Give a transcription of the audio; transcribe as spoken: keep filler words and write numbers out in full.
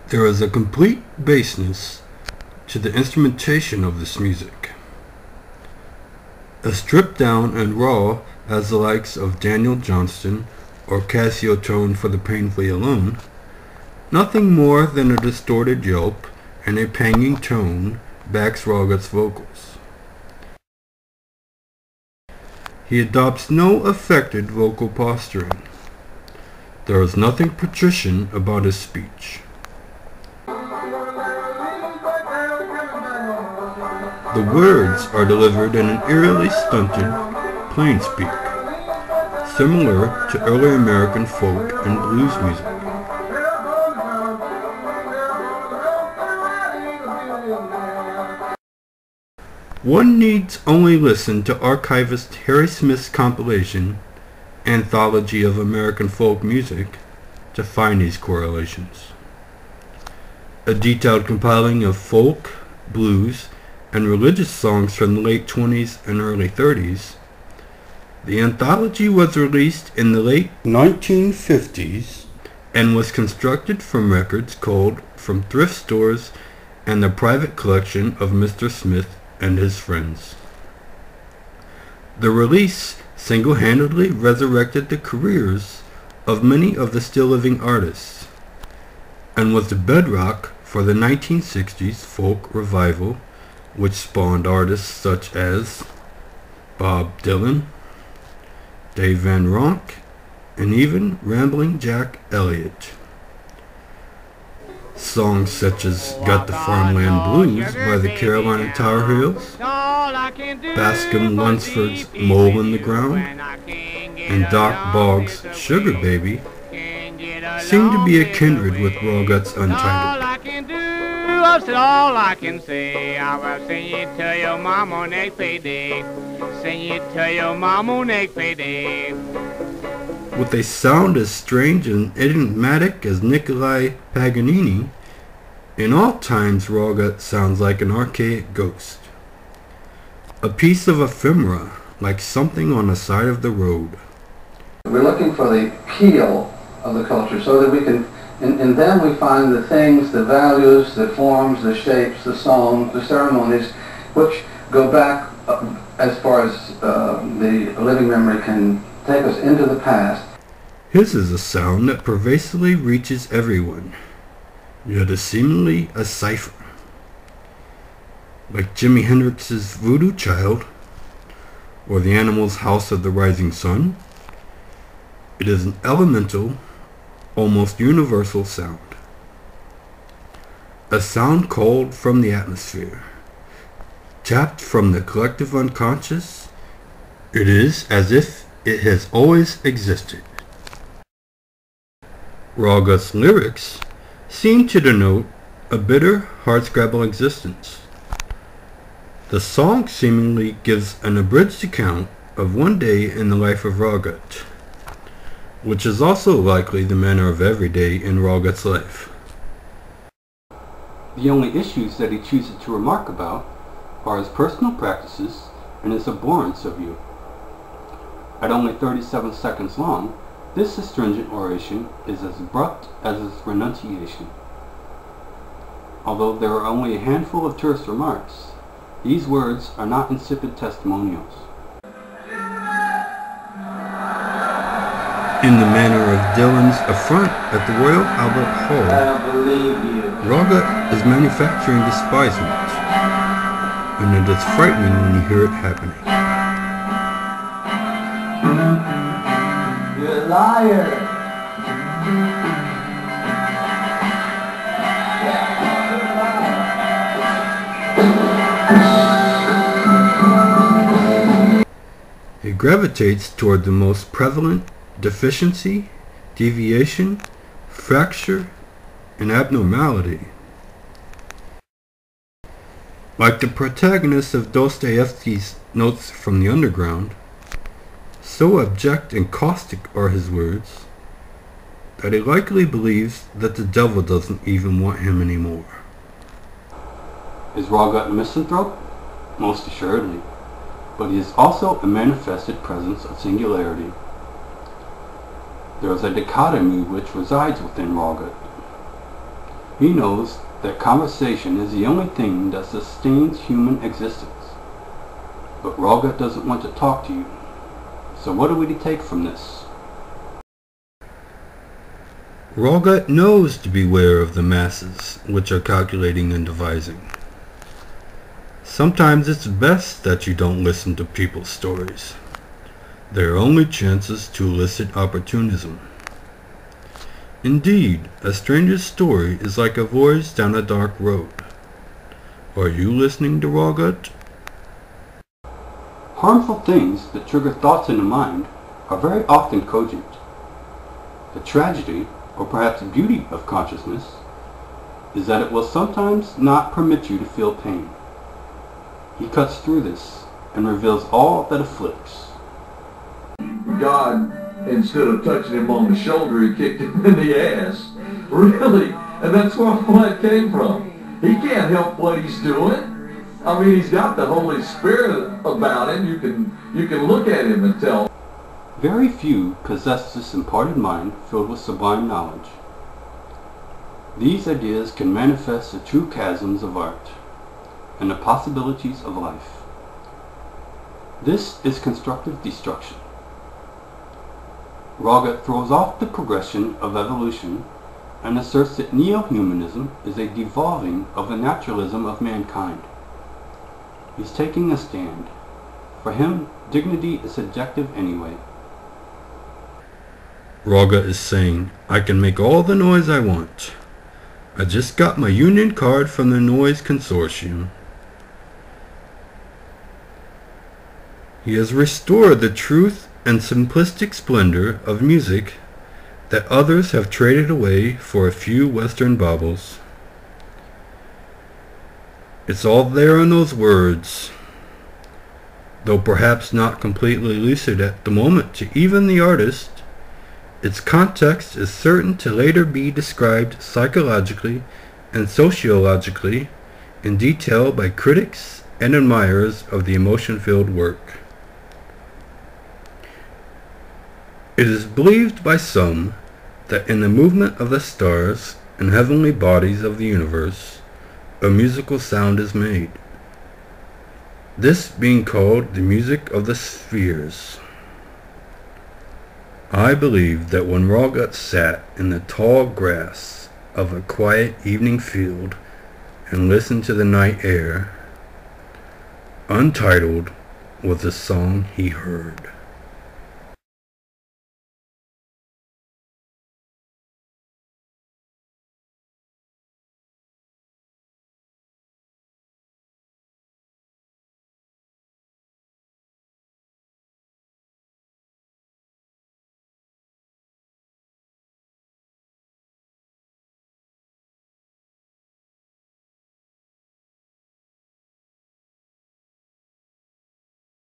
There is a complete baseness to the instrumentation of this music. As stripped down and raw as the likes of Daniel Johnston or Cassio Tone for the Painfully Alone, nothing more than a distorted yelp and a panging tone backs Rawgut's vocals. He adopts no affected vocal posturing. There is nothing patrician about his speech. The words are delivered in an eerily stunted plain speak, similar to early American folk and blues music. One needs only listen to archivist Harry Smith's compilation, Anthology of American Folk Music, to find these correlations. A detailed compiling of folk, blues, and religious songs from the late twenties and early thirties, the anthology was released in the late nineteen fifties and was constructed from records culled from thrift stores and the private collection of Mister Smith and his friends. The release single-handedly resurrected the careers of many of the still-living artists and was the bedrock for the nineteen sixties folk revival, which spawned artists such as Bob Dylan, Dave Van Ronk, and even Rambling Jack Elliott. Songs such as Got the Farmland Blues by the Carolina Tar Heels, Bascom Lunsford's Mole in the Ground, and Doc Boggs' Sugar Baby seem to be a kindred with Rawgut's Untitled. I've said all I can say. I will sing it to your mom on next payday. Sing it to your mom on next payday. With a sound as strange and enigmatic as Nikolai Paganini, in all times Rawgut sounds like an archaic ghost. A piece of ephemera, like something on the side of the road. We're looking for the keel of the culture so that we can, in, in them we find the things, the values, the forms, the shapes, the songs, the ceremonies, which go back uh, as far as uh, the living memory can take us into the past. His is a sound that pervasively reaches everyone, yet is seemingly a cipher. Like Jimi Hendrix's Voodoo Child, or the Animals' House of the Rising Sun, it is an elemental, almost universal sound. A sound called from the atmosphere, tapped from the collective unconscious. It is as if it has always existed. Rawgut's lyrics seem to denote a bitter, hard-scrabble existence. The song seemingly gives an abridged account of one day in the life of Rawgut, which is also likely the manner of every day in Rawgut's life. The only issues that he chooses to remark about are his personal practices and his abhorrence of you. At only thirty-seven seconds long, this astringent oration is as abrupt as his renunciation. Although there are only a handful of terse remarks, these words are not insipid testimonials. In the manner of Dylan's affront at the Royal Albert Hall, I don't believe you. Rawgut is manufacturing despisement, and it is frightening when you hear it happening. You're a liar. He gravitates toward the most prevalent deficiency, deviation, fracture, and abnormality. Like the protagonist of Dostoevsky's Notes from the Underground, so abject and caustic are his words that he likely believes that the devil doesn't even want him anymore. Is Rawgut a misanthrope? Most assuredly, but he is also a manifested presence of singularity. There is a dichotomy which resides within Rawgut. He knows that conversation is the only thing that sustains human existence. But Rawgut doesn't want to talk to you. So what do we take from this? Rawgut knows to beware of the masses, which are calculating and devising. Sometimes it's best that you don't listen to people's stories. They are only chances to elicit opportunism. Indeed, a stranger's story is like a voyage down a dark road. Are you listening to Rawgut? Harmful things that trigger thoughts in the mind are very often cogent. The tragedy, or perhaps beauty of consciousness, is that it will sometimes not permit you to feel pain. He cuts through this and reveals all that afflicts. God, instead of touching him on the shoulder, he kicked him in the ass. Really? And that's where all that came from. He can't help what he's doing. I mean, he's got the Holy Spirit about him. You can, you can look at him and tell. Very few possess this imparted mind filled with sublime knowledge. These ideas can manifest the true chasms of art and the possibilities of life. This is constructive destruction. Rawgut throws off the progression of evolution and asserts that neo-humanism is a devolving of the naturalism of mankind. He's taking a stand. For him, dignity is subjective anyway. Rawgut is saying, I can make all the noise I want. I just got my union card from the Noise Consortium. He has restored the truth and simplistic splendor of music that others have traded away for a few Western baubles. It's all there in those words, though perhaps not completely lucid at the moment to even the artist. Its context is certain to later be described psychologically and sociologically in detail by critics and admirers of the emotion-filled work. It is believed by some that in the movement of the stars and heavenly bodies of the universe, a musical sound is made, this being called the music of the spheres. I believe that when Rawgut sat in the tall grass of a quiet evening field and listened to the night air, Untitled was the song he heard.